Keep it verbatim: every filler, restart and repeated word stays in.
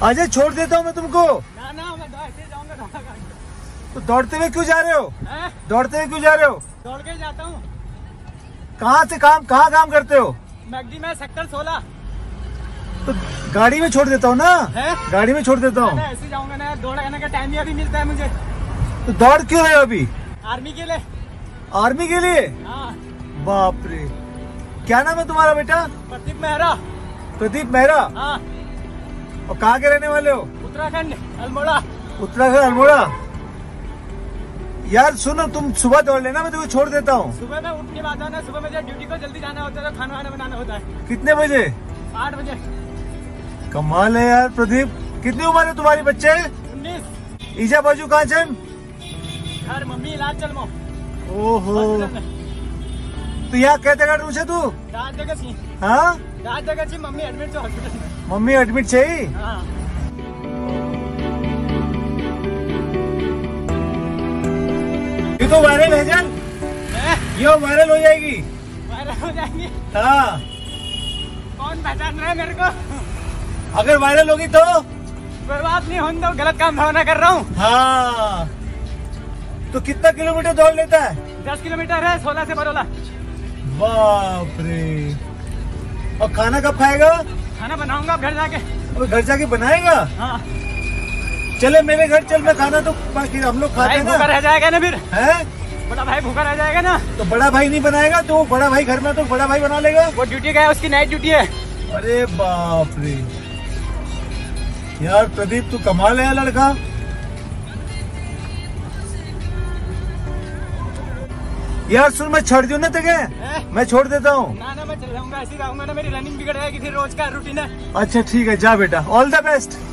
अजय छोड़ देता हूँ मैं तुमको। ना ना मैं ऐसे जाऊंगा दौड़ा। तो दौड़ते हुए क्यों जा रहे हो? है? दौड़ते हुए क्यों जा रहे हो? दौड़ के जाता हूँ। कहाँ से काम कहाँ काम करते हो? मैगडी में सेक्टर सोलह। तो गाड़ी में छोड़ देता हूँ ना। है? गाड़ी में छोड़ देता हूँ। ऐसे जाऊंगा ना, दौड़ करने का टाइम ही अभी मिलता है मुझे। तो दौड़ क्यों रहे हो अभी? आर्मी के लिए। आर्मी के लिए? हाँ। बाप रे, क्या नाम है तुम्हारा बेटा? प्रदीप मेहरा। प्रदीप मेहरा? हाँ। और कहाँ के रहने वाले हो? उत्तराखंड अल्मोड़ा। उत्तराखंड अल्मोड़ा। यार सुनो, तुम सुबह दौड़ लेना, मैं तुमको छोड़ देता हूँ। सुबह में उठ के बाद ना, सुबह मुझे ड्यूटी को जल्दी जाना होता है, तो खाना वाना बनाना होता है। कितने बजे? आठ बजे। कमाल है यार प्रदीप। कितनी उम्र है तुम्हारी बच्चे? उन्नीस। ईजा बाजू कहाँ चल? घर मम्मी इलाज चल मो। ओहो, तो यहाँ कहते कर रूसे तू? रात जगह छी। हाँ, रात जगह छी, मम्मी एडमिट छो हॉस्पिटल में। मम्मी एडमिट चाहिए? हाँ। ये तो वायरल है जान, ये वायरल हो जाएगी। वायरल हो जाएंगे? हाँ। कौन पहचान रहा है मेरे को? अगर वायरल होगी तो? कोई बात नहीं, होने दो, गलत काम भावना कर रहा हूँ। हाँ। तो कितना किलोमीटर दौड़ लेता है? दस किलोमीटर है, सोलह से बरोला। बाप रे। और खाना कब खाएगा? खाना बनाऊंगा घर जाके। और घर जाके बनाएगा? हाँ। चले मेरे घर चल, मैं खाना तो बाकी हम लोग खाते हैं ना। भूखा रह जाएगा ना फिर? है? बड़ा भाई भूखा रह जाएगा ना। तो बड़ा भाई नहीं बनाएगा तो बड़ा भाई घर में, तो बड़ा भाई बना लेगा। वो ड्यूटी गया, उसकी नाइट ड्यूटी है। अरे बाप रे यार प्रदीप, तू कमाल है लड़का। यार सुन, मैं छोड़ दूं ना तुझे? मैं छोड़ देता हूँ। ना ना मैं चल जाऊंगा, ऐसे ही रहूंगा ना, मेरी रनिंग बिगड़ जाएगी फिर, रोज का रूटीन है। अच्छा ठीक है, जा बेटा, ऑल द बेस्ट।